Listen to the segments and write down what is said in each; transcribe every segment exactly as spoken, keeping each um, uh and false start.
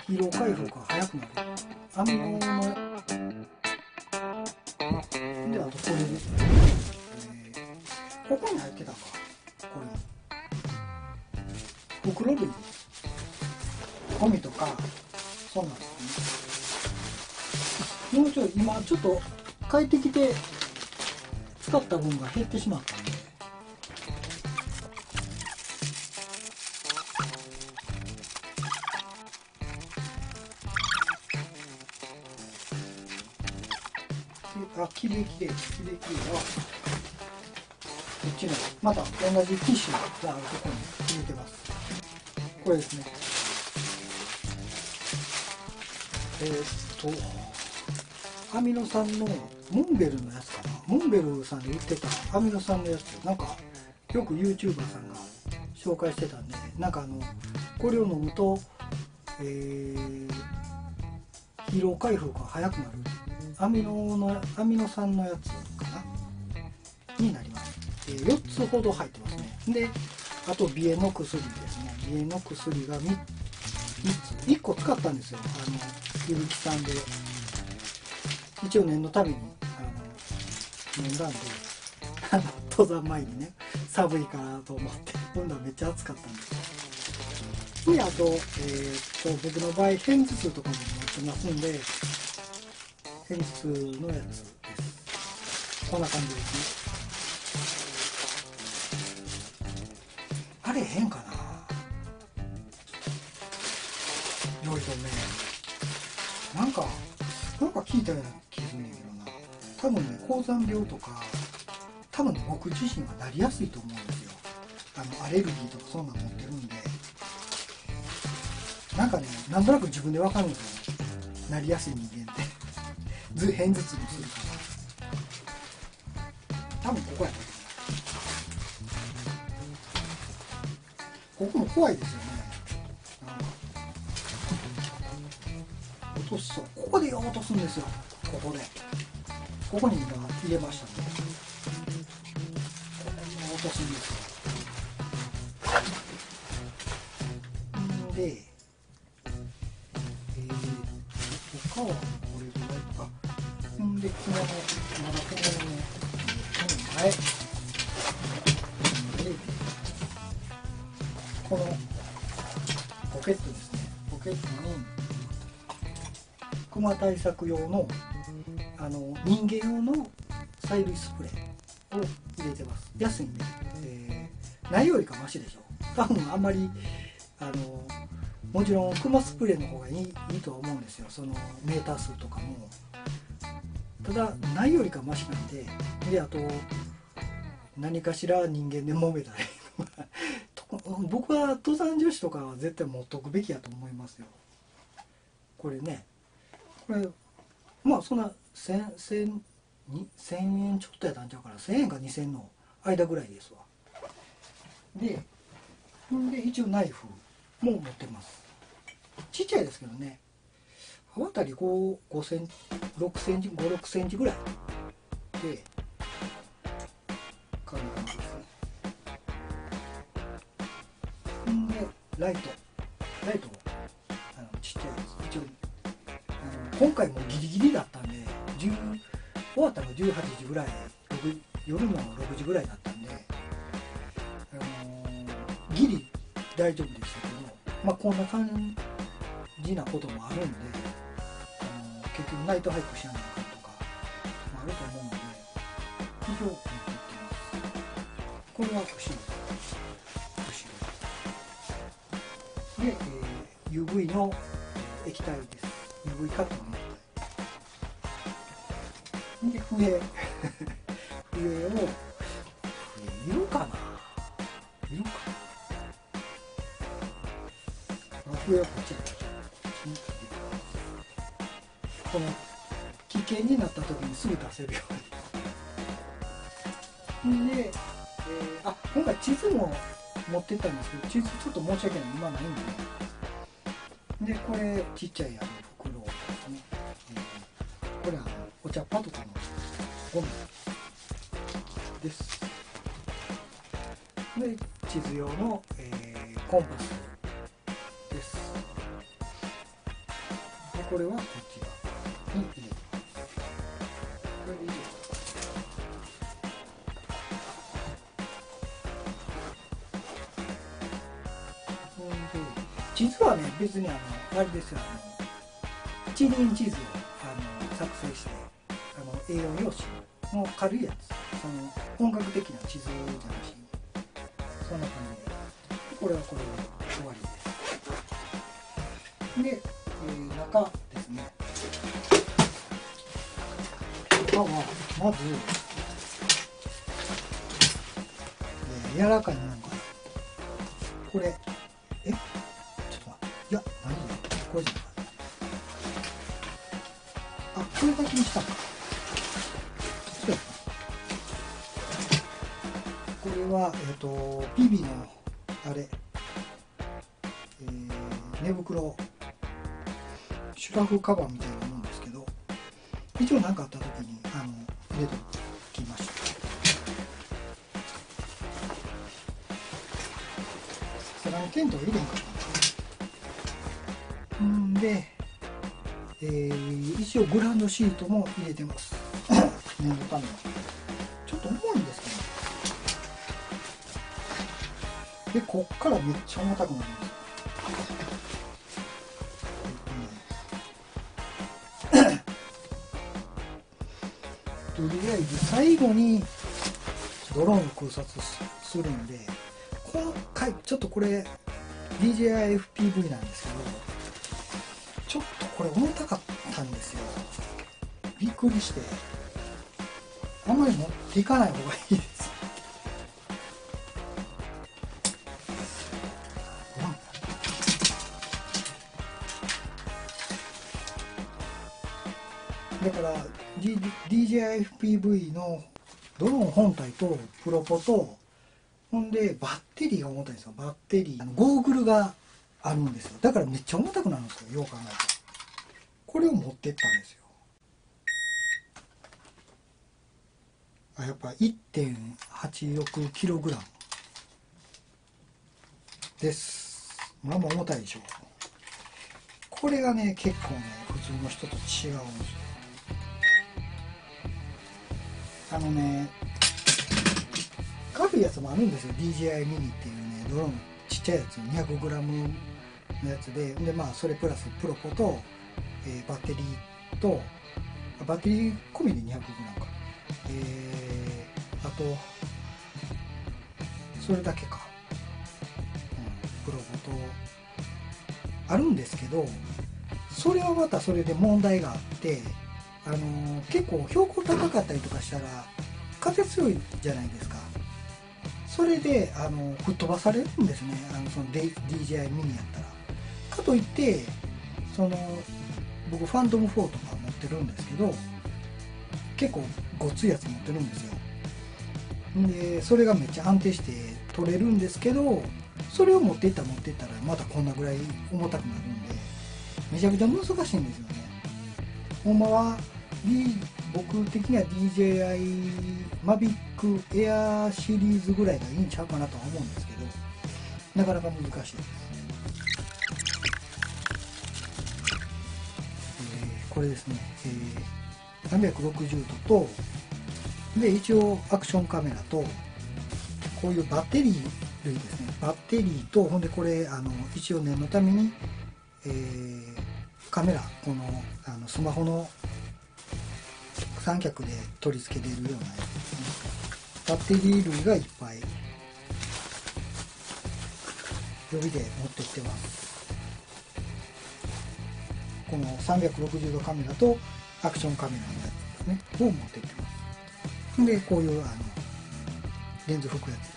疲労回復が早くなるアミノので、あとこれですね、えー、ここに入ってたか、これ袋類です。ゴミとかそうなんですね。もうちょい今ちょっと帰ってきて使った分が減ってしまったんで、あ、きれいきれいきれいきれいはこっちのまた同じティッシュがあるところに入れてます。これですね。えー、っとアミノ酸のモンベルのやつかな、モンベルさんで売ってたアミノ酸のやつ、なんかよく YouTuber さんが紹介してたんで、なんかあのこれを飲むと、えー、疲労回復が早くなるアミノのアミノ酸のやつかなになります。えー、よっつほど入ってますね。で、あと鼻炎の薬ですね。鼻炎の薬が みっつ、いっこ使ったんですよ。あのゆるきさんで一応念のためにあの飲んだんで、あの登山前にね、寒いかなと思って、今度はめっちゃ暑かったんですよ。で、あと、えー、っと僕の場合片頭痛とかも持ってますんで、片頭痛のやつです。こんな感じですね。あれ変かな、酔い止めなんかなんか聞いたような気するんだけどな。多分ね、高山病とか多分ね、僕自身はなりやすいと思うんですよ。あのアレルギーとかそんなの持ってるんで、なんかね、なんとなく自分で分かるんですよね、なりやすい人間ってず片頭痛もするから、多分ここやったと思う。ここも怖いですよね。なんか落としそう、ここで落とすんですよ。ここでここに今入れましたね。ここに落とすんですよ。んで、えー、他はこれぐらいとか。んで、このまだこのね、この前で、このポケットですね。ポケットにクマ対策用のあの人間用の催涙スプレーを入れてます。安いんで、えー、ないよりかマシでしょ。多分あんまりあのもちろんクマスプレーの方がいい、いいとは思うんですよ。そのメーター数とかも。ただないよりかマシなんで、であと何かしら人間で揉めたり僕は登山女子とかは絶対持っとくべきやと思いますよ。これね、これまあそんなせんえんちょっとやったんちゃうから、せんえんかにせんえんの間ぐらいですわ。で、で一応ナイフも持ってます。ちっちゃいですけどね、刃渡りごセンチろくセンチごろくセンチぐらいで、こんな感じですね。んでライトライトもあのちっちゃいです。一応あの今回もギリギリだったんで、じゅう終わったのじゅうはちじぐらい、夜のろくじぐらいだったんで、あのー、ギリ大丈夫でしたけど、まあこんな感じなこともあるんで、あのー、結局ナイトハイクしやなあかんとかもあると思うので、一応持っていってます。これは後ろ後ろで、えー、ユーブイ の液体です。 ユーブイ カットの液体で、笛笛を、笛いるかないるかな、笛はこっちだ。この危険になった時にすぐ出せるようにで、えー、あ、今回地図も持ってったんですけど、地図ちょっと申し訳ない、今ないんで、でこれちっちゃいあの袋ですね、えー、これはお茶っ葉とかのゴミです。で地図用の、えー、コンパスです。 これはこっち側に入れてます。これでいいですか。地図はね、別にあのあれですよ、あの一輪地図をあの作成して、あの エーよん 用紙の軽いやつ、その本格的な地図じゃなしに、そんな感じで、これはこれで終わりです。で、えー、中ですね。中はまず、えー、柔らかいものが、これ、え、ちょっと待って、いや、何だ、これじゃない。あ、これだけにしたか。そうや。これは、えっ、ー、と、ビビの、あれ、えー、寝袋、シュラフカバーみたいなもんですけど、一応何かあった時に、あの、入れておきました。さすがにテント入れんかったんで、えー、一応グランドシートも入れてます念のために。ちょっと重いんですけど、でこっからめっちゃ重たくなるんですよ。とりあえず最後にドローンの空撮するんで、今回ちょっとこれ ディージェーアイエフピーブイ なんですけど、ちょっとこれ重たかったんですよ。びっくりして、あんまり持っていかない方がいいです。だから ディージェーアイエフピーブイ のドローン本体とプロポと、ほんでバッテリーが重たいんですよ。バッテリー、あのゴーグルがあるんですよ。だからめっちゃ重たくなるんですよ、よう考えたら。これを持ってったんですよ。あ、やっぱ いってんはちろくキログラム です。まあまあ重たいでしょ。これがね、結構ね、普通の人と違うんですよ。あのね、軽いやつもあるんですよ。 ディージェーアイ ミニっていうね、ドローンちっちゃいやつ にひゃくグラム のやつで、でまあそれプラスプロポと、えー、バッテリーと、バッテリー込みで にひゃくグラム か、えー、あとそれだけか、うん、プロポとあるんですけど、それはまたそれで問題があって、あのー、結構標高高かったりとかしたら風強いじゃないですか。それであの吹っ飛ばされるんですね、あのその ディージェーアイ ミニやったら。かといってその僕ファントムフォーとか持ってるんですけど、結構ごっついやつ持ってるんですよ。でそれがめっちゃ安定して取れるんですけど、それを持っていったら持っていったらまたこんなぐらい重たくなるんで、めちゃくちゃ難しいんですよね。ほんまは、D、僕的には ディージェーアイ マビックエアシリーズぐらいがいいんちゃうかなとは思うんですけど、なかなか難しいです。えー、これですね、えー、さんびゃくろくじゅうどと、で一応アクションカメラと、こういうバッテリー類ですね、バッテリーと、ほんでこれあの一応念のために、えー、カメラ、このあのスマホの三脚で取り付けれるようなやつですね。バッテリー類がいっぱい予備で持ってきてます。このさんびゃくろくじゅうどカメラとアクションカメラのやつですねを持ってきてます。でこういうあのレンズ吹くやつです。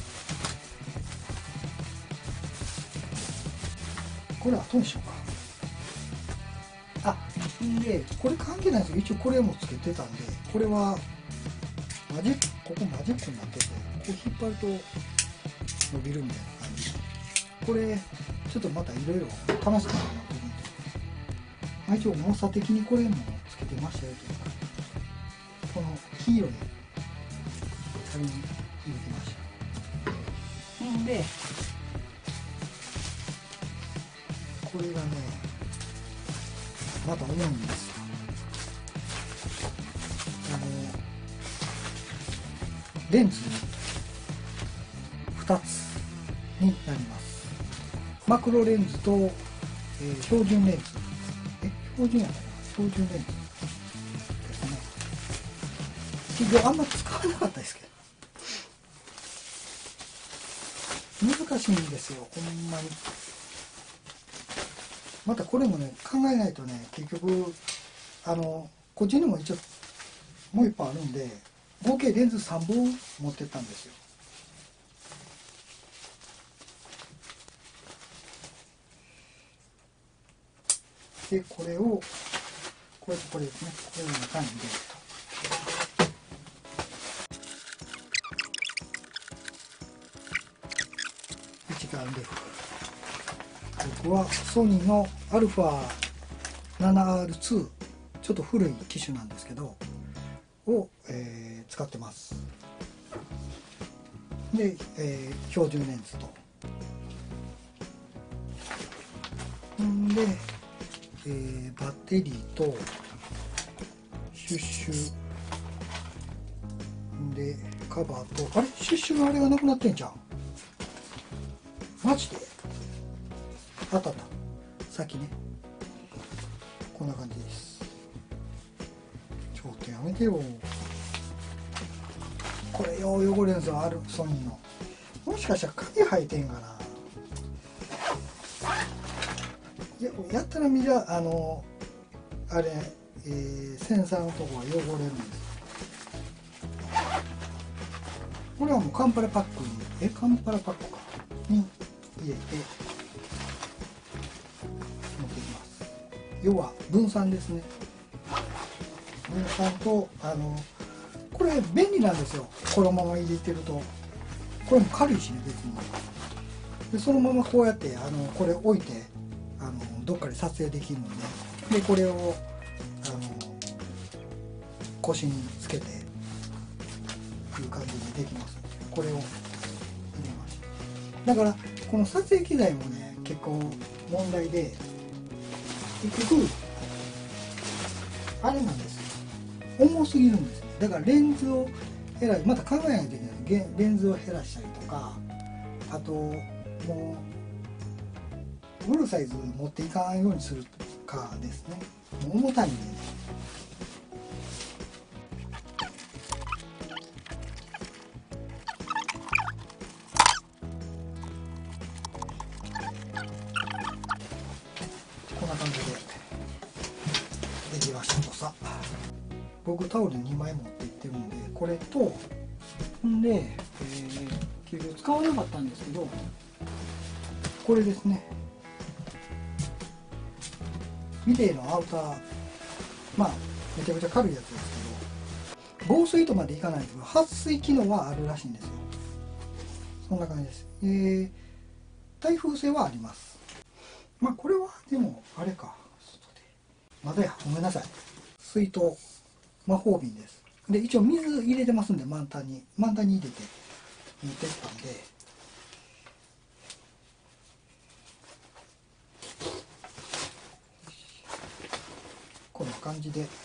これは後にしようか。あ、でこれ関係ないですよ。一応これもつけてたんで、これはマジック、ここマジックになってて、こう引っ張ると伸びるみたいな感じ。これちょっとまたいろいろ試してみようと思って、まあ、一応重さ的にこれもつけてましたよというか、この黄色い紙に入れてました。んでこれがね、 また重いんですよ。あのレンズふたつになります。マクロレンズと、えー、標準レンズ、え標準やったかな、標準レンズですね。結局あんま使わなかったですけど、難しいんですよ、ほんまに。またこれもね、考えないとね、結局あのこっちにも一応もう一本あるんで、合計レンズさんぼん持ってったんですよ。でこれをこれとこれですね、これの中に入れると一眼レフ、僕はソニーの アルファセブンアールツー、 ちょっと古い機種なんですけどを、えー、使ってます。で、えー、標準レンズとんで、えー、バッテリーとシュッシュでカバーと、あれシュッシュのあれがなくなってんじゃん、マジで。あったあった、先ね、こんな感じです。ちょっとやめてよ、これよう汚れるんですよ、あるソニーの。もしかしたら鍵生えてんかな。や, やったらみじゃあのあれ、えー、センサーのとこが汚れるんです。これはもうカンパラパックにえカンパラパックかに入れて持ってきます。要は分散ですね。分散と、あのこれ便利なんですよ、このまま入れてると。これも軽いしね、別に。でそのままこうやってあのこれ置いてあのどっかで撮影できるので、でこれをあの腰につけていう感じでできます。これを入れました。だからこの撮影機材もね結構問題で、結局あれなんですよ、重すぎるんですね。だからレンズを減らし、また考えないといけない。レンズを減らしたりとか、あともうフルサイズ持っていかないようにするかですね。もう重たいんでね。こんな感じでできましたとさ。僕タオルにまい持っていってるんで、これとんで、えー、結局使わなかったんですけど、これですね、ミレーのアウター、まあめちゃくちゃ軽いやつですけど、防水とまでいかないんですけど撥水機能はあるらしいんですよ。そんな感じです。えー、耐風性はあります。まあこれはでもあれか、まだや、ごめんなさい、水筒魔法瓶です。で一応水入れてますんで、満タンに満タンに入れて持ってったんで、こんな感じで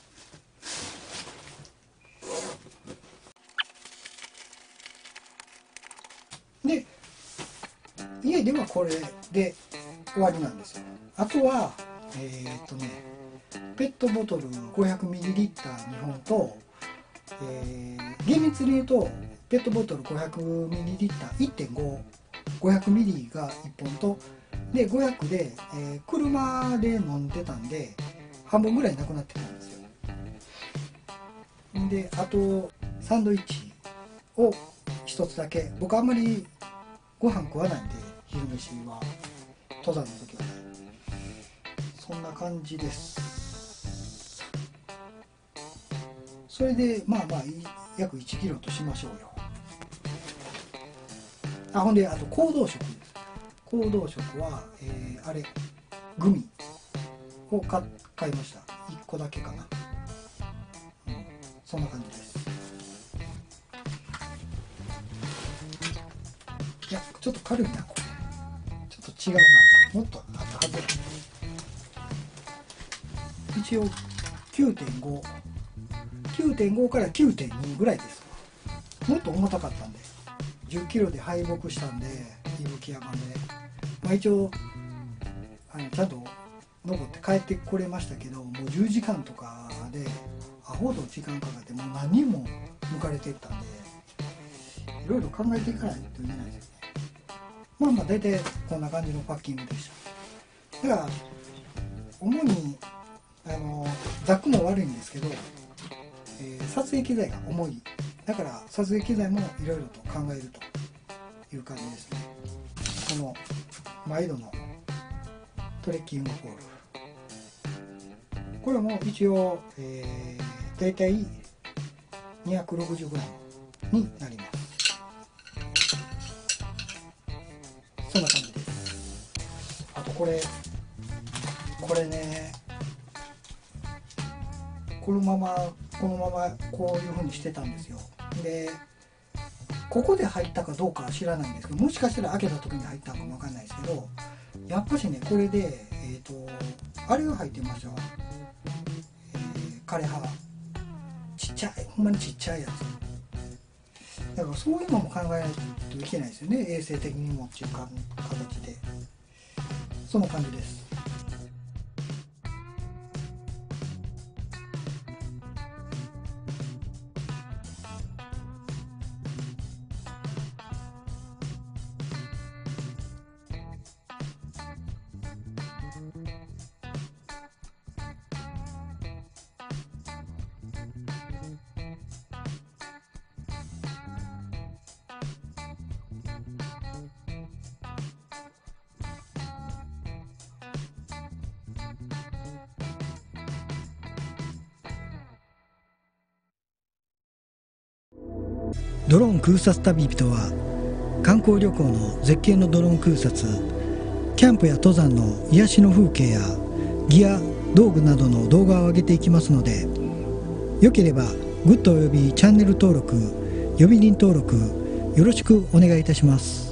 で家ではこれで終わりなんですよ。あとはえー、っとねペットボトル ごひゃくミリリッター にほんと、えー、厳密に言うとペットボトル ごひゃくミリリッターいってんご、ごひゃくミリがいっぽんと、でごひゃくで、えー、車で飲んでたんで半分ぐらいなくなってたんですよ。であとサンドイッチをひとつだけ、僕あんまりご飯食わないんで、昼飯は登山の時はね、そんな感じです。それでまあまあ約いちキロとしましょうよ。あ、ほんであと行動食です。行動食は、えー、あれグミを買買いました。いっこだけかな、うん、そんな感じです。いやちょっと軽いなこれ、ちょっと違うな、もっとあったはず。 一応 きゅうてんご、きゅうてんご から きゅうてんに ぐらいです。もっと重たかったんで、じゅっキロで敗北したんで、伊吹山で、まあ、一応あのちゃんと登って帰ってこれましたけど、もうじゅうじかんとかでアホほど時間かかって、もう何人も抜かれていったんで、いろいろ考えていかないといけないですよね。まあまあ大体こんな感じのパッキングでした。だから主にあのザックも悪いんですけど、えー、撮影機材が重い。だから撮影機材もいろいろと考えるという感じですね。この毎度のトレッキングポール、これも一応、えー、大体 にひゃくろくじゅうグラム になります。そんな感じです。あとこれこれね、このままこのままこういう風にしてたんですよ。でここで入ったかどうかは知らないんですけど、もしかしたら開けた時に入ったのかもわかんないですけど、やっぱしねこれで、えーとあれが入ってましたよ、えー、枯れ葉、ちっちゃい、ほんまにちっちゃいやつ。だからそういうのも考えないといけないですよね、衛生的にもっていうか形で。その感じです。ドローン空撮旅人は観光旅行の絶景のドローン空撮、キャンプや登山の癒しの風景やギア、道具などの動画を上げていきますので、よければグッドおよびチャンネル登録、呼び鈴登録よろしくお願いいたします。